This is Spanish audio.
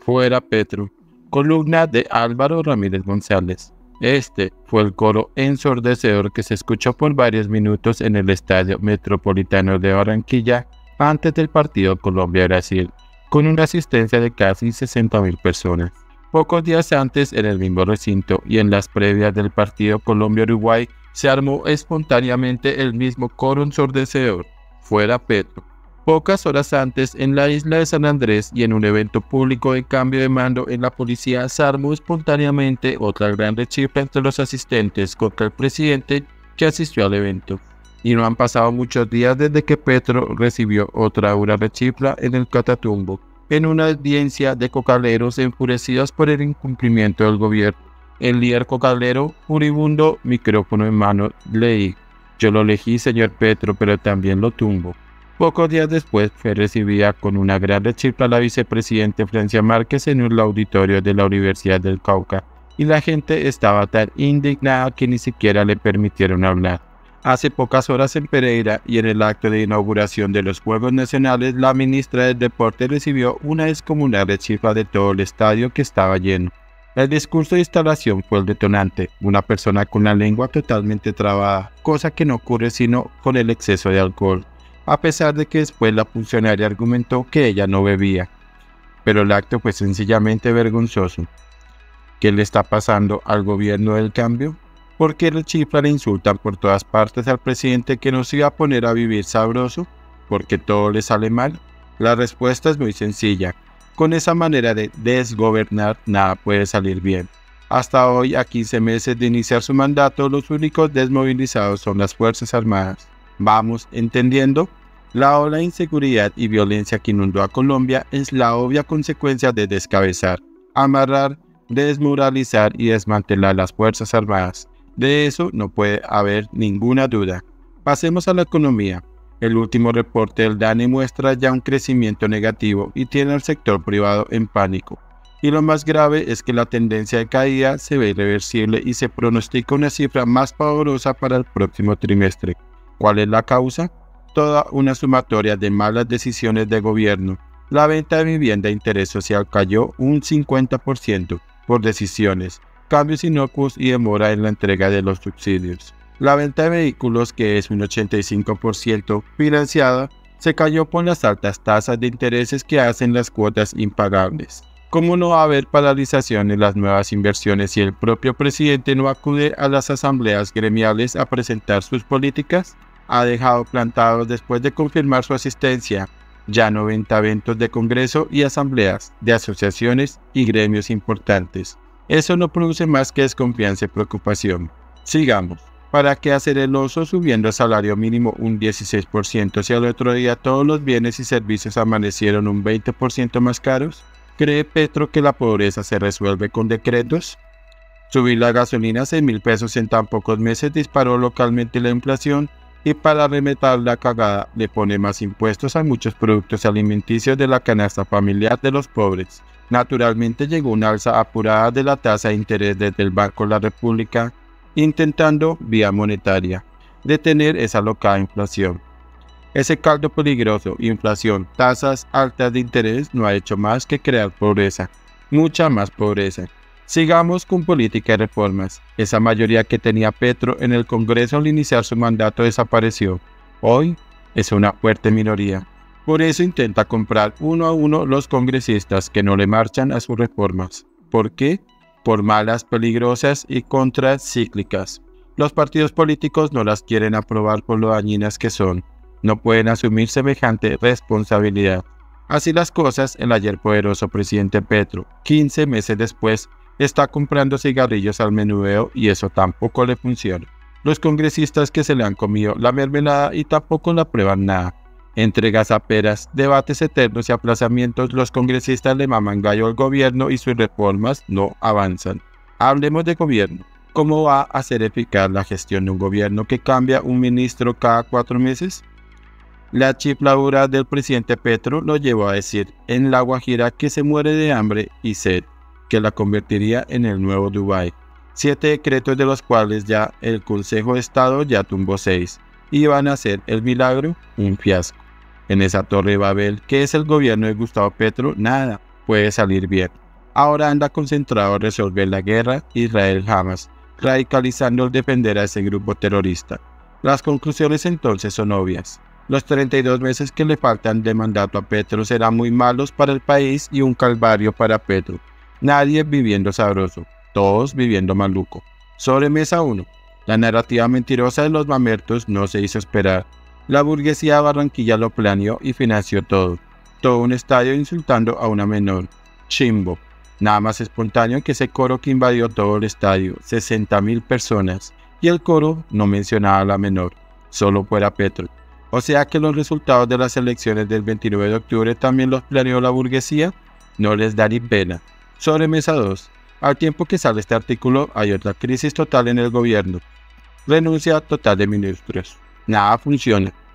Fuera Petro, columna de Álvaro Ramírez González. Este fue el coro ensordecedor que se escuchó por varios minutos en el Estadio Metropolitano de Barranquilla antes del partido Colombia-Brasil, con una asistencia de casi 60.000 personas. Pocos días antes, en el mismo recinto y en las previas del partido Colombia-Uruguay, se armó espontáneamente el mismo coro ensordecedor, fuera Petro. Pocas horas antes, en la isla de San Andrés y en un evento público de cambio de mando en la policía, se armó espontáneamente otra gran rechifla entre los asistentes contra el presidente que asistió al evento. Y no han pasado muchos días desde que Petro recibió otra dura rechifla en el Catatumbo, en una audiencia de cocaleros enfurecidos por el incumplimiento del gobierno. El líder cocalero, furibundo, micrófono en mano, le dijo: "Yo lo elegí, señor Petro, pero también lo tumbo". Pocos días después fue recibida con una gran rechifla la vicepresidenta Francia Márquez en un auditorio de la Universidad del Cauca, y la gente estaba tan indignada que ni siquiera le permitieron hablar. Hace pocas horas en Pereira y en el acto de inauguración de los Juegos Nacionales, la ministra del Deporte recibió una descomunal rechifla de todo el estadio que estaba lleno. El discurso de instalación fue el detonante, una persona con la lengua totalmente trabada, cosa que no ocurre sino con el exceso de alcohol, a pesar de que después la funcionaria argumentó que ella no bebía. Pero el acto fue sencillamente vergonzoso. ¿Qué le está pasando al gobierno del cambio? ¿Por qué rechiflan e insultan por todas partes al presidente que nos iba a poner a vivir sabroso? ¿Porque todo le sale mal? La respuesta es muy sencilla. Con esa manera de desgobernar, nada puede salir bien. Hasta hoy, a 15 meses de iniciar su mandato, los únicos desmovilizados son las Fuerzas Armadas. ¿Vamos entendiendo? La ola de inseguridad y violencia que inundó a Colombia es la obvia consecuencia de descabezar, amarrar, desmoralizar y desmantelar las Fuerzas Armadas. De eso no puede haber ninguna duda. Pasemos a la economía. El último reporte del DANE muestra ya un crecimiento negativo y tiene al sector privado en pánico. Y lo más grave es que la tendencia de caída se ve irreversible y se pronostica una cifra más pavorosa para el próximo trimestre. ¿Cuál es la causa? Toda una sumatoria de malas decisiones de gobierno. La venta de vivienda de interés social cayó un 50% por decisiones, cambios inocuos y demora en la entrega de los subsidios. La venta de vehículos, que es un 85% financiada, se cayó por las altas tasas de intereses que hacen las cuotas impagables. ¿Cómo no va a haber paralización en las nuevas inversiones si el propio presidente no acude a las asambleas gremiales a presentar sus políticas? Ha dejado plantados después de confirmar su asistencia ya 90 eventos de congreso y asambleas de asociaciones y gremios importantes. Eso no produce más que desconfianza y preocupación. Sigamos. ¿Para qué hacer el oso subiendo el salario mínimo un 16% si al otro día todos los bienes y servicios amanecieron un 20% más caros? ¿Cree Petro que la pobreza se resuelve con decretos? Subir la gasolina a 6.000 pesos en tan pocos meses disparó localmente la inflación, y para remeter la cagada le pone más impuestos a muchos productos alimenticios de la canasta familiar de los pobres. Naturalmente llegó una alza apurada de la tasa de interés desde el Banco de la República, intentando, vía monetaria, detener esa locada inflación. Ese caldo peligroso, inflación, tasas altas de interés, no ha hecho más que crear pobreza, mucha más pobreza. Sigamos con política de reformas. Esa mayoría que tenía Petro en el Congreso al iniciar su mandato desapareció. Hoy es una fuerte minoría. Por eso intenta comprar uno a uno los congresistas que no le marchan a sus reformas. ¿Por qué? Por malas, peligrosas y contracíclicas. Los partidos políticos no las quieren aprobar por lo dañinas que son. No pueden asumir semejante responsabilidad. Así las cosas, el ayer poderoso presidente Petro, 15 meses después, está comprando cigarrillos al menudeo y eso tampoco le funciona. Los congresistas que se le han comido la mermelada y tampoco la prueban nada. Entre gazaperas, debates eternos y aplazamientos, los congresistas le maman gallo al gobierno y sus reformas no avanzan. Hablemos de gobierno. ¿Cómo va a ser eficaz la gestión de un gobierno que cambia un ministro cada 4 meses? La chifladura del presidente Petro lo llevó a decir en La Guajira que se muere de hambre y sed, que la convertiría en el nuevo Dubái. 7 decretos de los cuales ya el Consejo de Estado ya tumbó 6. Y van a hacer el milagro un fiasco. En esa torre de Babel, ¿qué es el gobierno de Gustavo Petro? Nada. puede salir bien. Ahora anda concentrado en resolver la guerra Israel-Hamas, radicalizando el defender a ese grupo terrorista. Las conclusiones entonces son obvias. Los 32 meses que le faltan de mandato a Petro serán muy malos para el país y un calvario para Petro. Nadie viviendo sabroso, todos viviendo maluco. Sobremesa 1. La narrativa mentirosa de los mamertos no se hizo esperar. La burguesía de Barranquilla lo planeó y financió todo. Todo un estadio insultando a una menor. Chimbo. Nada más espontáneo que ese coro que invadió todo el estadio, 60.000 personas. Y el coro no mencionaba a la menor, solo fuera Petro. O sea que los resultados de las elecciones del 29 de octubre también los planeó la burguesía. No les da ni pena. Sobremesa 2. Al tiempo que sale este artículo, hay otra crisis total en el gobierno. Renuncia total de ministros. Nada funciona.